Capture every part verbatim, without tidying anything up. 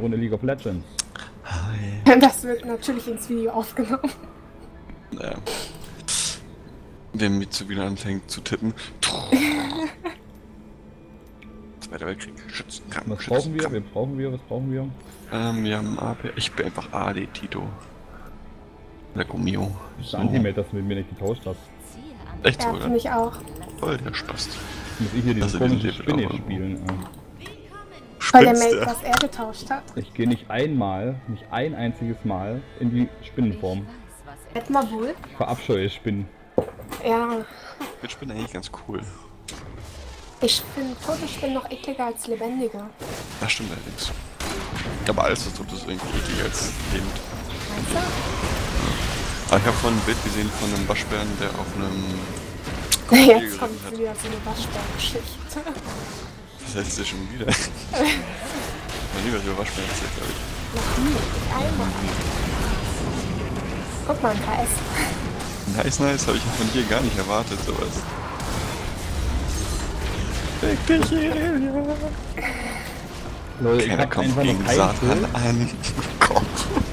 Runde League of Legends. Hi. Das wird natürlich ins Video aufgenommen. Naja. Wenn Mitsu wieder anfängt zu tippen. Zweiter Weltkrieg. Schützenkampf. Was brauchen wir? Wir brauchen wir, was brauchen wir? Ähm, wir haben A P. Ich bin einfach A D, Tito. Der Gummio. Das ist Anti-Mate, dass du mit mir nicht getauscht hast. Echt so, Ja, oder? für mich auch. Voll, der Spaß. Muss ich hier diese Also komische diesen Spinne Level spielen. Ja. Weil der Spinnst Mate, du? was er getauscht hat. Ich gehe nicht einmal, nicht ein einziges Mal in die Spinnenform. Hätten wir wohl. Ich verabscheue Spinnen. Ja. Ich bin eigentlich ganz cool. Ich finde tote Spinnen noch ekliger als lebendige. Das stimmt allerdings. Aber alles, was tut, ist irgendwie ekliger als lebend. Meinst du? Aber ich habe vorhin ein Bild gesehen von einem Waschbären, der auf einem... Jetzt kommt geritten hat. wieder so eine Waschbär-Geschichte. Das heißt ja schon wieder. Ich habe nie was über Waschbären erzählt, glaube ich. Noch nie, nicht einmal. Guck mal, ein K S. Nice, nice, habe ich von dir gar nicht erwartet, sowas. Fick dich, Irelia! Leute, ich Keiner hab kommt einfach noch gegen kein Satan Bild. an. Gott.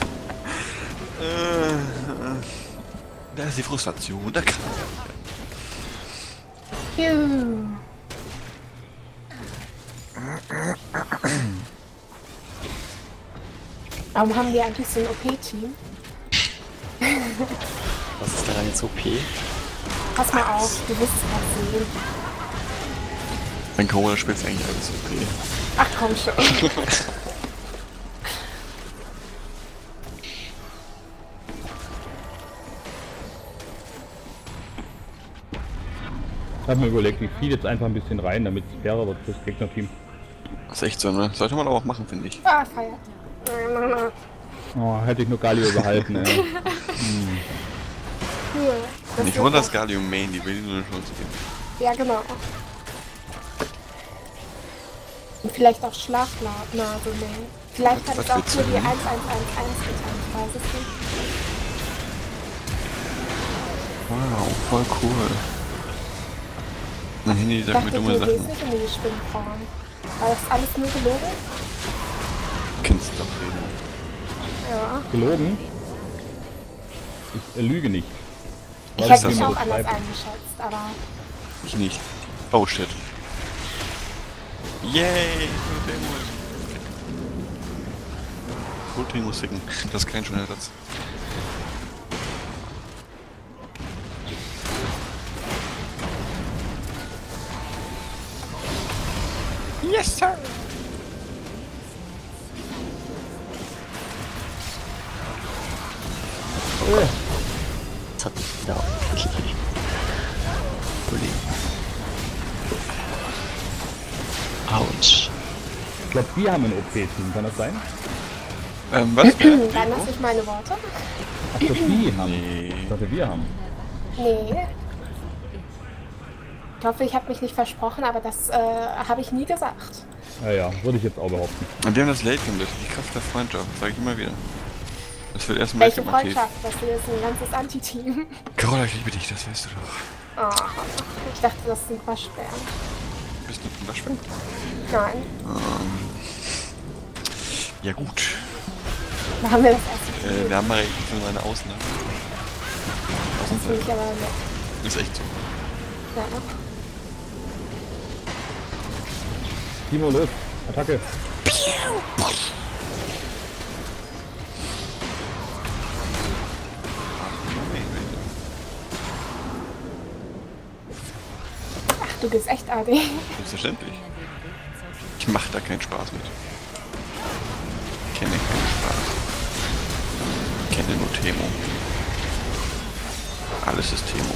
Äh, Da ist die Frustration, da kann Juhu. Warum haben wir eigentlich so ein O P-Team? Was ist daran jetzt O P? Pass mal auf, du wirst es mal sehen. Wenn Corona spielt, ist eigentlich alles okay. Ach komm schon. Ich habe mir überlegt, ich fiel jetzt einfach ein bisschen rein, damit es fairer wird fürs Gegnerteam. Das ist echt so, ne? Sollte man aber auch machen, finde ich. Ah, Feier. Oh, hätte ich nur Galio behalten, ey. Hm. Cool. Das Nicht wird runter das noch- Gallium Main, die will nur eine Chance geben. Ja, genau. Und vielleicht auch Schlafnase nehmen. Vielleicht hat Was es auch willst nur du die denn? eins eins eins eins getan, ich weiß es nicht. Wow, voll cool. Mein Handy Ich sagt mir dachte, dumme du gehst Sachen. nicht in die Spinnenform. War das alles nur gelogen? Kennst du doch reden. Ja. Gelogen? Ich äh, lüge nicht. Ich Weiß hätte nicht, dich wie man auch das anders schreibt. eingeschätzt, aber Ich nicht. Oh shit. Yay! Cool Musiken. Das ist kein schöner Satz. Yes, sir! Das hat mich wieder aufgeklickt. Autsch. Ich glaube, wir haben ein O P-Team, kann das sein? Ähm, was? dann lasse ich meine Worte. Ach, das die haben. Nee. Ich dachte, wir haben. Nee. Ich hoffe, ich habe mich nicht versprochen, aber das äh, habe ich nie gesagt. Naja, würde ich jetzt auch behaupten. Und wir haben das Late Game, das ist die Kraft der Freundschaft, sag ich immer wieder. Das wird erst im Late Welche Game aktiv. Freundschaft? Das hier ist ein ganzes Anti-Team. Carola, ich liebe dich, das weißt du doch. Oh, ich dachte, das sind Waschbären. Bist du ein Waschbär? Nein, Ja gut. da haben wir das erste Äh, wir haben mal so eine Ausnahme. Das finde ich aber nett. Ist echt so. Ja. Timo, los. Attacke. Ach, du bist echt A D. Selbstverständlich. Ich mach da keinen Spaß mit. Ich kenne keinen Spaß. Ich kenne nur Temo. Alles ist Temo.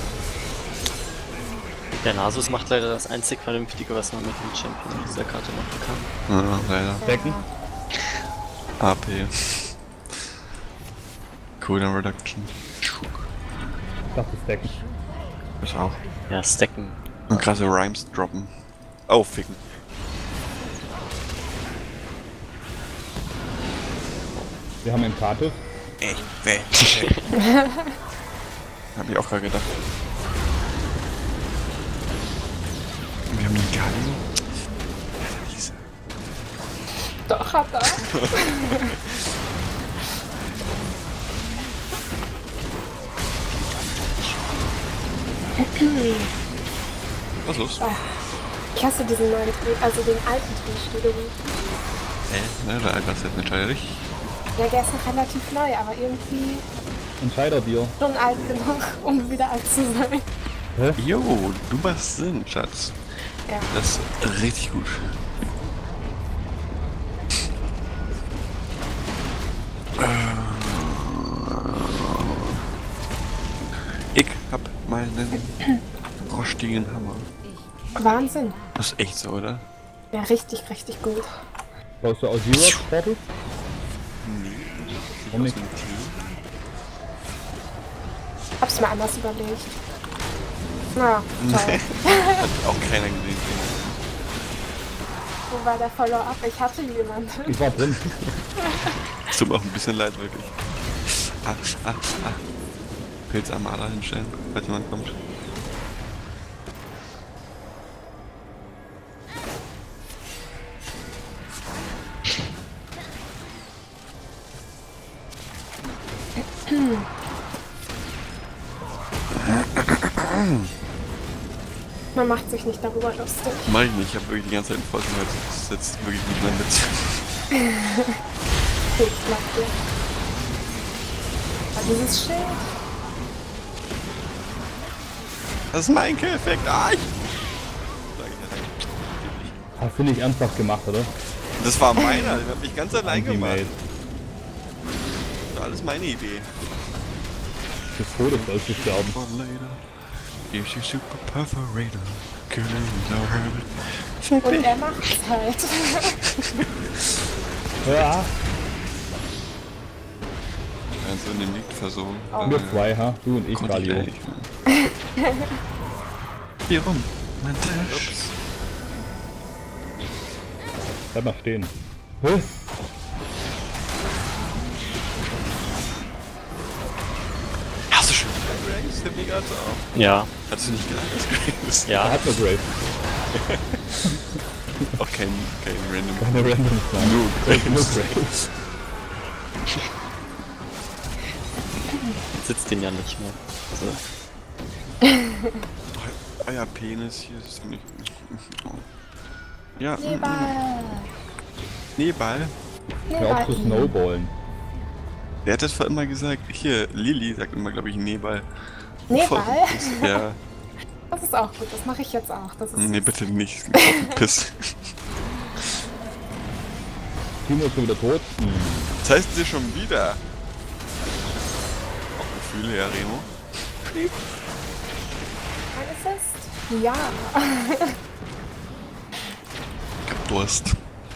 Der Nasus macht leider das einzig Vernünftige, was man mit dem Champion auf dieser Karte machen kann. Ja, leider. Decken. A P. Cooldown Reduction. Schuk. Ich dachte, es Decken. Das auch. Ja, stacken. Und krasse Rhymes droppen. Oh, ficken. Wir haben einen Katus. Ey, nee. Hab ich auch gerade gedacht. Wir haben den Galio. Doch, hat er. Was ist los? Ich hasse diesen neuen Dreh, also den alten Drehstuhl. Hä? Ne, der Alter ist jetzt nicht scheuerlich. Ja, der ist noch relativ neu, aber irgendwie Entscheider dir. schon alt genug, um wieder alt zu sein. Jo, du machst Sinn, Schatz. Ja. Das ist richtig gut. Ich hab meinen rostigen Hammer. Wahnsinn. Das ist echt so, oder? Ja, richtig, richtig gut. Brauchst du aus Europe Portal? Warum nicht? Hab's mir anders überlegt. Na, toll. Hat auch keiner gesehen. Wo war der Follow-up? Ich hatte jemanden. Ich war drin. Es tut mir auch ein bisschen leid, wirklich. Ah, ah, ah. Pilzarmada hinstellen, falls jemand kommt. Man macht sich nicht darüber lustig. Mach ich nicht, ich hab wirklich die ganze Zeit einen Folgen gehört. Das ist jetzt wirklich nicht mein Witz. Ich glaub dir. Aber dieses Schild. Das ist mein Kill-Effekt. Ah, ich... Hast du nicht ernsthaft gemacht, oder? Das war meiner, den hab ich ganz allein gemacht. Anti-Mate. Das war alles meine Idee. Des Todes sollst du sterben. For later, use your super perforator. Killing the hurt. Und er macht's halt. Ja, Kannst du in den Lied versuchen? Oh. wir zwei, ha? Du und ich, Konnte ich Galio. gleich nicht mehr. Hier rum. Mein Tisch. Bleib mal stehen. Hä? Hast du schon Grace? Der mega auf. Ja, Hattest du nicht gedacht, dass Grace? Er ja. hat nur Grace. Auch kein, kein random. Keine Random sein. Nur Nur Grace. Grace. Sitzt den ja nicht mehr. Also, Euer Penis hier ist ziemlich. Ja, Schneeball. Schneeball. Hör auf zu snowballen. Der hat das vor immer gesagt. Hier, Lilly sagt immer, glaube ich, Schneeball. Schneeball? Ja, Das ist auch gut, das mache ich jetzt auch. Das ist nee, bitte nicht. Das ist ein Piss. Timo ist schon wieder tot. Hm. Das heißt sie schon wieder. Auch Gefühle, ja, Remo. ein Assist. Ja. Ich hab Durst.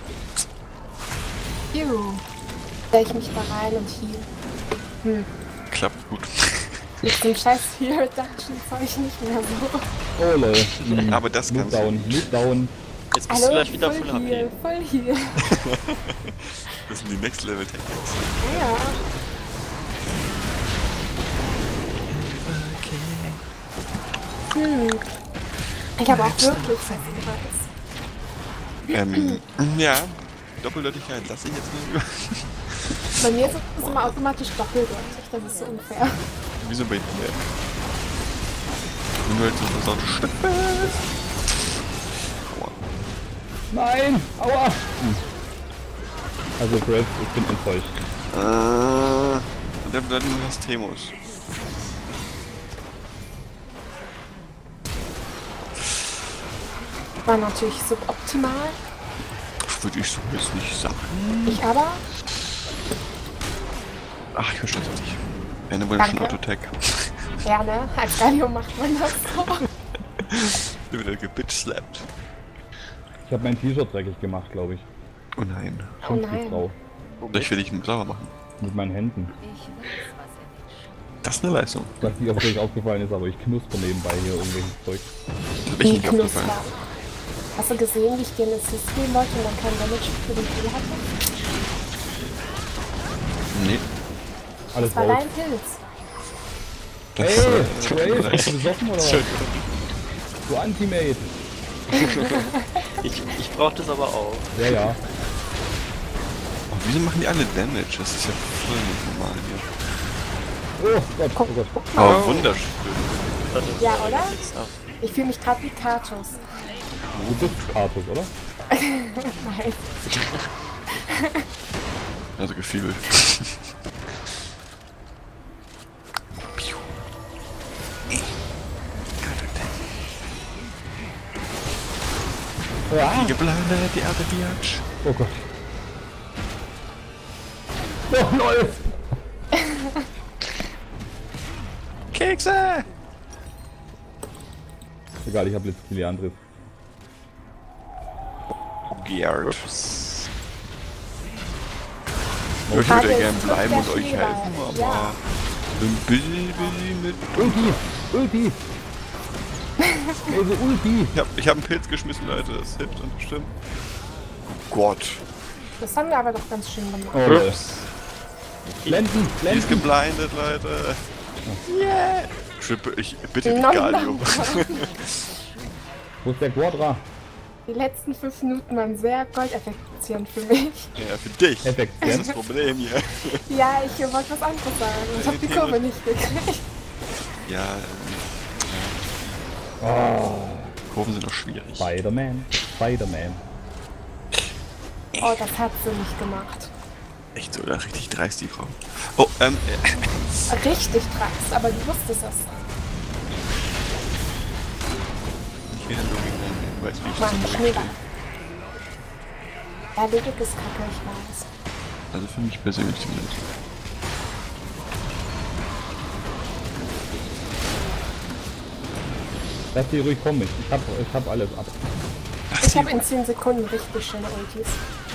Juhu. Stell ich mich da rein und heal. Hm. Klappt gut. Mit dem scheiß Heal Reduction Zeug nicht mehr so. Oh lol. Hm. Aber das Mut kannst du. down, Mut down. jetzt bist du gleich wieder voll Full H P. Heal, voll Heal. Das sind die Next Level Techniques. Ja. Hm. Ich habe auch wirklich festen Hals. Ähm, ja. Doppeldeutigkeit lasse ich jetzt mal über. Bei mir ist es immer automatisch doppeldeutig, das ist so unfair. Wieso bei dir? Wenn du halt so versaut Stück bist. Aua. Nein! Aua! Hm. Also Grace, ich bin enttäuscht. Äh, der bedeutet nur das Temos. War natürlich suboptimal. Würde ich so jetzt nicht sagen. Ich aber. Ach, ich verstehe es nicht. Eine wollte schon Danke. Autotech. Ja, ne? Als Radio macht man das so. Du wieder gebitch-slappt. Ich habe mein T-Shirt dreckig gemacht, glaube ich. Oh nein. Oh Schimpft die nein. Frau. Ich will dich sauber machen. Mit meinen Händen. Das ist eine Leistung. Was dir auf euch aufgefallen ist, aber ich knusper nebenbei hier irgendwelches Zeug. Das hab ich Wie nicht aufgefallen. knusper. Hast du gesehen, wie ich dir einen Assist geben wollte und dann kein Damage für den Heal hatte? Nee. Alles Das war raus. dein Pilz. Das Hey, Grace, hast du besoffen oder was? Du Anti-Mate. Ich, ich brauch das aber auch. Ja, ja. Wieso machen die alle Damage? Das ist ja voll nicht normal hier. Oh Gott, oh Gott. Guck mal. Aber wunderschön. Ja, oder? Ich fühle mich gerade wie Kratos. Du bist Kartus, oder? Nein. Also gefühlt. Ja. Die geblendet, die Erde Biatch. Oh Gott. Oh lol. Kekse! Egal, ich hab jetzt Leandris. Geart. Ich Okay. würde Warte, gerne es bleiben wird und euch Schneeball. helfen, aber Ja. bin busy, busy mit... Ulti! Ulti! Also Ulti! Ich hab, ich hab einen Pilz geschmissen, Leute, das hilft uns bestimmt. Oh Gott. Das haben wir aber doch ganz schön gemacht. Oh lol. Ups. Blenden! Die ist Blenden! geblindet, Leute. Yeah! Ich, ich bitte dich, Nom, Galio. nom. Wo ist der Quadra? Die letzten fünf Minuten waren sehr goldeffizient für mich. Ja, für dich. Das ist Effektiv. das Problem hier. Ja, ich wollte was anderes sagen und hab die Kurve nicht gekriegt. Ja, Oh, Kurven sind doch schwierig. Spider-Man. Spider-Man. Oh, das hat sie nicht gemacht. Echt so, oder? Richtig dreist, die Frau. Oh, ähm, äh, Richtig dreist, aber du wusstest es. ich will dann nur gegen den, weißt du, wie ich das Mann, so Schneeball. mache? Ja, Logik ist kacke, ich weiß. Also für mich persönlich zumindest. Lass die ruhig kommen. Ich ich hab, ich hab alles ab. Ich habe in zehn Sekunden richtig schöne Ultis.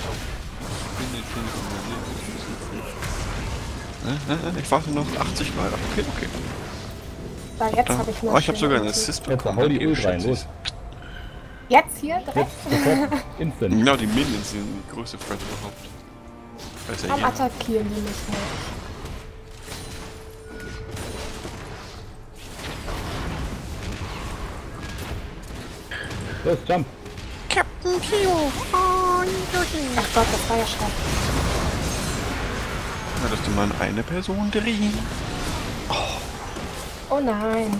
Äh, äh, Ich warte noch achtzig Mal. Okay, okay. Weil jetzt habe ich noch Oh, ich habe schöne sogar einen Ultis. Assist Jetzt bekommen. hau die Okay, Ult rein, shit. los. Jetzt hier direkt? Jetzt, sofort, instant. Genau, die Minions sind die größte Threat überhaupt. Weiß ja Warum jeder. attackieren die mich nicht? Los, jump. Captain Kio! Ach Gott, das war ja stark. Na, dass die mal eine Person drehen. Oh nein.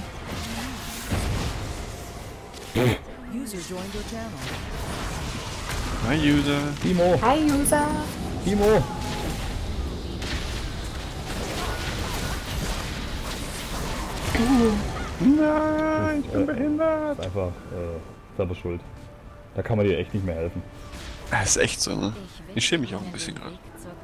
User joined your channel. Hi, User. Timo, Hi, User. Timo. Nein, ich bin Äh, behindert. ist einfach äh, selber schuld. Da kann man dir echt nicht mehr helfen. Das ist echt so, ne? Ich schäme mich auch ein bisschen gerade.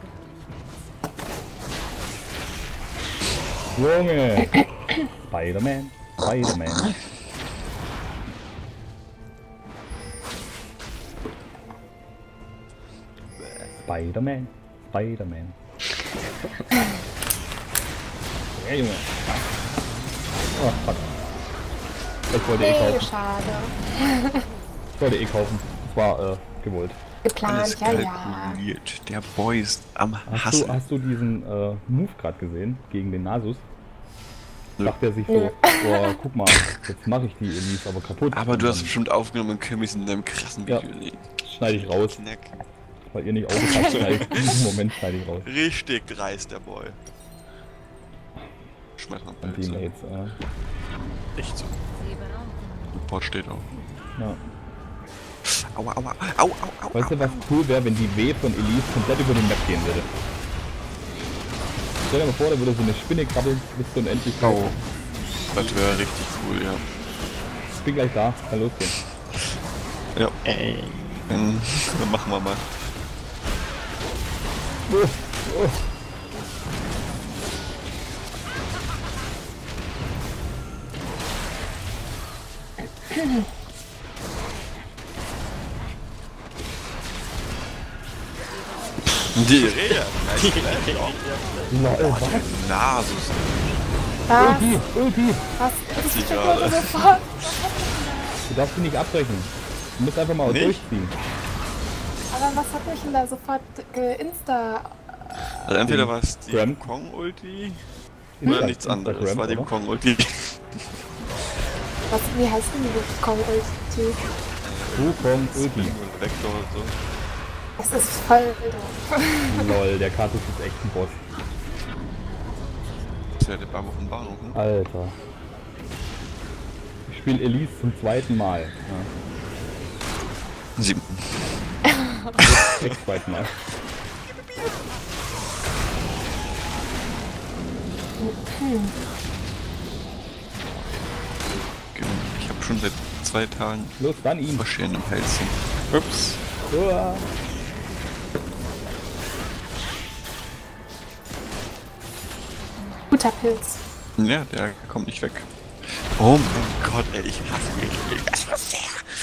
Junge! Spider-Man, Spider-Man. Spider-Man, Spider-Man. Ja, Junge. Oh, fuck. Ich wollte eh Nee, kaufen. schade. Ich wollte eh kaufen. Das war äh, gewollt. Geplant, Alles ja, ja. kalkuliert. Der Boy ist am Hast Hassen. du, hast du diesen äh, Move gerade gesehen gegen den Nasus? Nö. Dachte er sich so, Nö. boah, guck mal, jetzt mache ich die Elise aber kaputt. Aber Und du hast es dann bestimmt aufgenommen und können wir es in deinem krassen Ja. Video sehen. schneide ich raus, Knack. weil ihr nicht aufgepasst seid. In diesem Moment schneide ich raus. Richtig dreist, der Boy. Schmeiß mal Und Pilze. Teammates, äh, Echt so. Report steht auch. ja. Aua, aua, au, au, au, Weißt au. du, was cool wäre, wenn die W von Elise komplett über den Map gehen würde? Stell dir mal vor, da würde so eine Spinne krabbeln bis zur Unendlichkeit. Oh. Das wäre richtig cool, ja. Ich bin gleich da, kann losgehen. Ja, Ey. dann, dann machen wir mal. Oh, oh. Die Rehe. Lol, was? Nasus. Was? Ulti, Ulti! Was? Das Die ist ja gerade. sofort. Du darfst sie nicht abbrechen. Du musst einfach mal Nicht? durchziehen. Aber was hat mich denn da sofort geinsta... Also entweder war es die Gram. Kong-Ulti Insta- oder nichts anderes. Instagram, Das war die oder? Kong-Ulti. Was, wie heißt denn die Kong-Ulti? Wukong Ulti. Und Vector und so. Es ist voll doof. Lol, der Kartus ist echt ein Boss. Das ist ja der Babo von Bahnhof, ne? Alter. Ich spiele Elise zum zweiten Mal. Ja. Sieben. Echt zweiten Mal. Ich habe schon seit zwei Tagen Los, dann ihn. Maschinen im Hälschen. Ups. Uah. Guter Pilz. Ja, der kommt nicht weg. Oh mein Gott, ey, ich hasse mich. Das war sehr.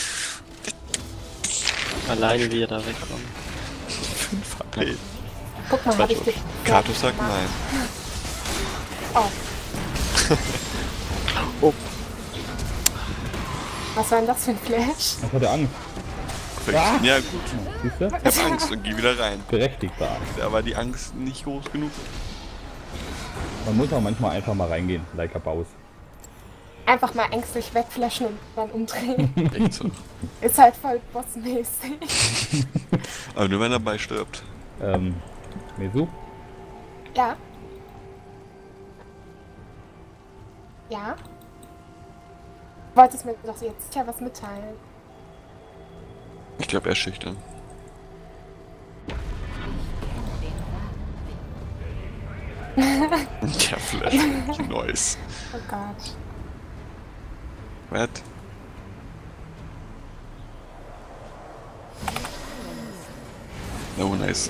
Alleine wie er da wegkommt. Fünf H P. Guck mal, hab ich dich. Kratos sagt nein. Oh. Oh. Was war denn das für ein Flash? Was hat er Angst? Ah. Ja gut, Siehst du? ich hab Angst und geh wieder rein. Berechtigte Angst. Da war die Angst nicht groß genug. Man muss auch manchmal einfach mal reingehen, like a Baus. Einfach mal ängstlich wegflashen und dann umdrehen. Echt so. Ist halt voll bossmäßig. Aber nur wenn er dabei stirbt. Ähm, Mesu? Ja. Ja. Wolltest mir doch jetzt ja was mitteilen. Ich glaube, er ist schüchtern. Der Flash. Neues. Oh Gott. Was? Oh, nice.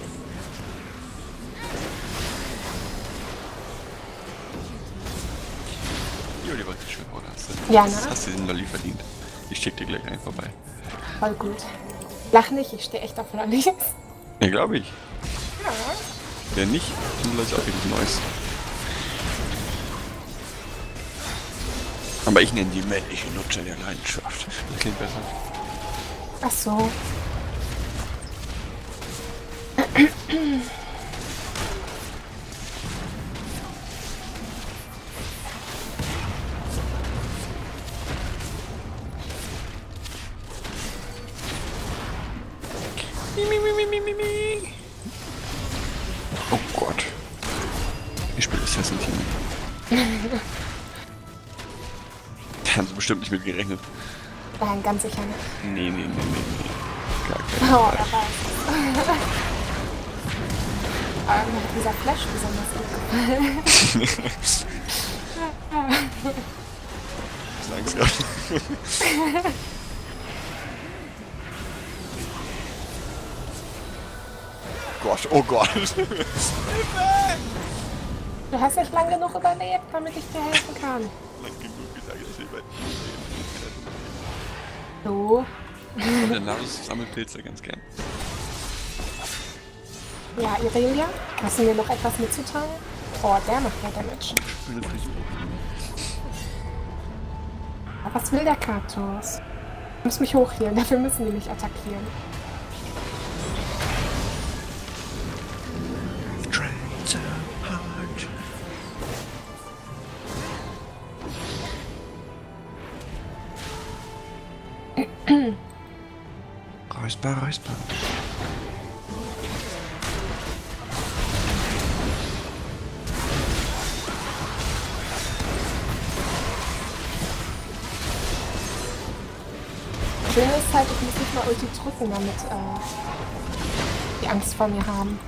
Jo, die wollte schön, oder? Hast du, Ja, hast, ne? hast du den Lolli verdient. Ich schick dir gleich einen vorbei. Voll gut. Lach nicht, ich stehe echt auf Lollis. Ja, glaube ich. Ja. Der nicht, dann läuft auch wirklich Neues. Aber ich nenne die männliche Nutzer der Leidenschaft. Das klingt besser. Ach so. Oh Gott. Ich spiele Assassin Team. Da haben sie bestimmt nicht mit gerechnet. Nein, ganz sicher nicht. Nee, nee, nee, nee, nee. Gar kein Oh, Fall. er weiß es. Aber mir hat dieser Flash besonders gut gefallen. Ich sag's gerade. Gott, oh Gott. Du hast nicht lang genug überlebt, damit ich dir helfen kann. Lang genug gesagt, ich will bei So. Der Larus sammelt Pilze ganz gern. Ja, Irelia, hast du mir noch etwas mitzuteilen? Oh, der macht ja Damage. Schöne Frisur. Aber was will der Kratos? Ich muss mich hochhielen, dafür müssen die mich attackieren. Räusper, Räusper. Schön ist halt, ich muss nicht mal Ulti drücken, damit äh, die Angst vor mir haben.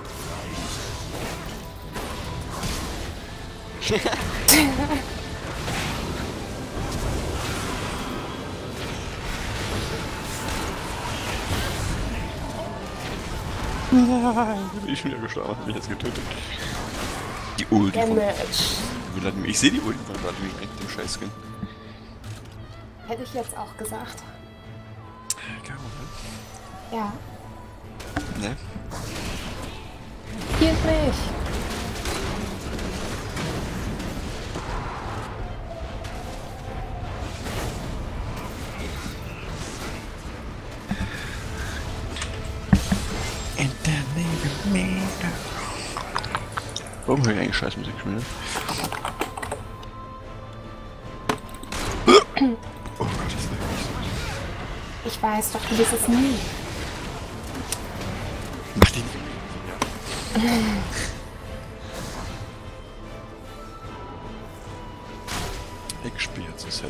Bin ich schon wieder gestorben, hat mich jetzt getötet. Die Ulti von Damage. Vladimir. Ich sehe die Ulti von Vladimir mit dem Scheißskin. Hätte ich jetzt auch gesagt. Karo, Ja. ne? Ne? Hielt mich. Warum höre ich eigentlich Scheißmusik schon wieder? Oh Gott, das ist nicht so. Ich weiß doch, du bist es nie. den... Ja. Ich spiele jetzt Assassin.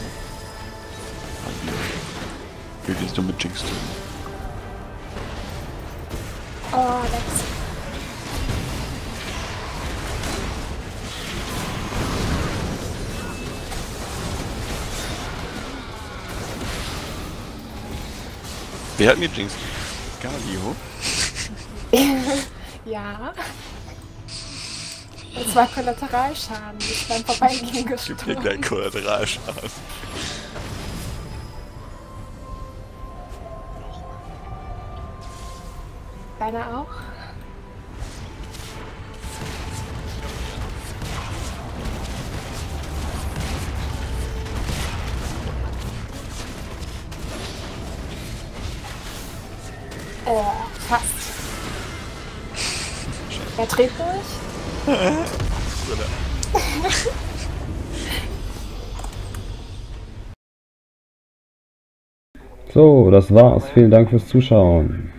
Ich will jetzt nur mit Jinx tun. Oh, das. Wer hat mir Jinx? Galio? Ja. Das war Kollateralschaden. Ich bin beim Vorbeigehen Gib dir gestorben. gleich Kollateralschaden. Deiner auch? Oh, fast. Er dreht durch. So, das war's. Vielen Dank fürs Zuschauen.